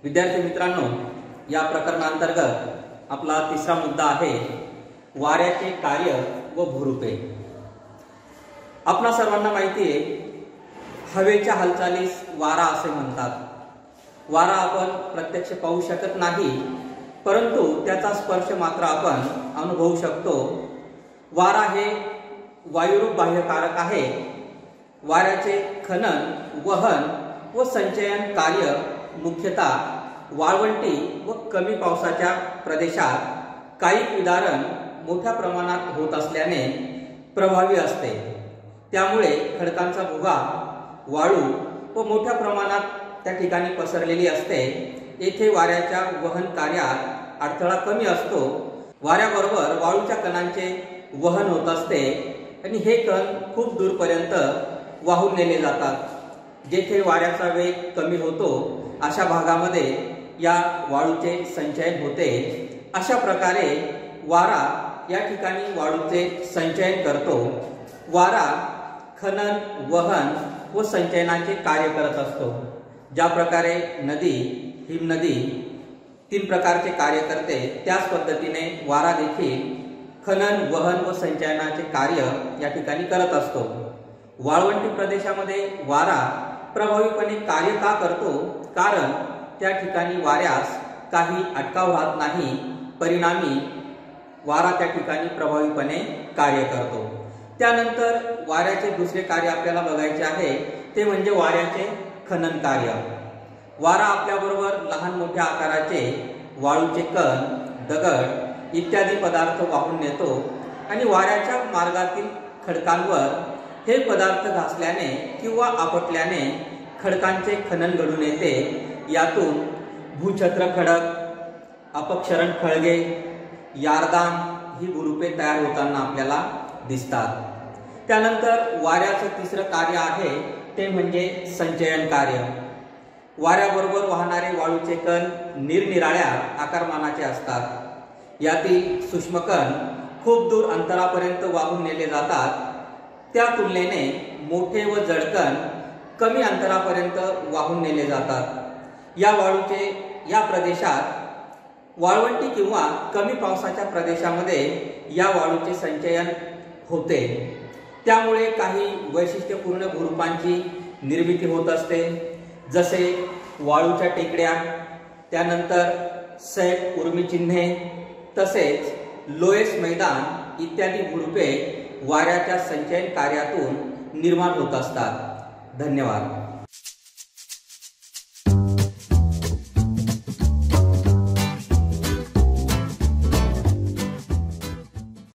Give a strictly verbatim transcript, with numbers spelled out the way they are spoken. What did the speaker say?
विद्यार्थी मित्रांनो, या प्रकरणांतर्गत आपला तिसरा मुद्दा आहे वाऱ्याचे कार्य व भूरूपे। आपणा सर्वांना माहिती आहे, हवेच्या हालचालीस वारा असे म्हणतात। वारा आपण प्रत्यक्ष पाहू शकत नाही, परंतु त्याचा स्पर्श मात्र आपण अनुभवू शकतो। वारा हे वायुरूप बाह्यकारक आहे। वाऱ्याचे खनन, वहन व संचयन कार्य मुख्यतः वाळवंटी व कमी पावसाच्या प्रदेशात काही उदाहरण मोठ्या प्रमाणात होत असल्याने प्रभावी असते। त्यामुळे खडकांचा भुगा, वाळू व मोठ्या प्रमाणात त्या ठिकाणी पसरलेली असते। येथे वाऱ्याच्या वहन कार्यात अडथळा कमी असतो। वाऱ्याबरोबर वाळूच्या कणांचे वहन होत असते आणि हे कण खूप दूरपर्यंत वाहून नेले जातात। जेथे वाऱ्याचा वेग कमी होतो अशा भागामध्ये या वाळूचे संचयन होते। अशा प्रकारे वारा या ठिकाणी वाळूचे संचयन करतो। वारा खनन, वहन व संचयनाचे कार्य करत असतो। ज्या प्रकारे नदी, हिमनदी तीन प्रकारचे कार्य करते, त्याच पद्धतीने वारा देखील खनन, वहन व संचयनाचे कार्य या ठिकाणी करत असतो। वाळवंटी प्रदेशामध्ये वारा प्रभावीपणे कार्य का करतो? कारण त्या ठिकाणी वाऱ्यास काही अटकाव राहत नाही, परिणामी वारा त्या ठिकाणी प्रभावीपणे कार्य करतो। त्यानंतर वाऱ्याचे दुसरे कार्य आपल्याला बघायचे आहे, ते म्हणजे वाऱ्याचे खनन कार्य। वारा आपल्याबरोबर लहान मोठ्या आकाराचे वाळूचे कण, दगड इत्यादी पदार्थ वाहून नेतो आणि वाऱ्याच्या मार्गातील खडकांवर हे पदार्थ घासल्याने किंवा आपटल्याने खडकांचे खनन घडून येते। यातून भूछत्र खडक, अपक्षरण खळगे, यारदान ही भूरूपे तयार होताना आपल्याला दिसतात। त्यानंतर वाऱ्याचं तिसरं कार्य आहे ते म्हणजे संचयन कार्य। वाऱ्याबरोबर वाहणारे वाळूचे कण निरनिराळ्या आकारमानाचे असतात। यातील सूक्ष्म कण खूप दूर अंतरापर्यंत वाहून नेले जातात। त्या तुलनेने मोठे व जड कण कमी अंतरापर्यंत वाहून नेले जातात। या वाळूचे या प्रदेशात वाळवंटी किंवा कमी पावसाच्या प्रदेशामध्ये या वाळूचे संचयन होते। त्यामुळे काही वैशिष्ट्यपूर्ण भूरूपांची निर्मिती होत असते, जसे वाळूच्या टेकड्या, त्यानंतर सैट उर्मी चिन्हे, तसेच लोयस मैदान इत्यादी भूरूपे वाऱ्याच्या संचयन कार्यातून निर्माण होत असतात। धन्यवाद।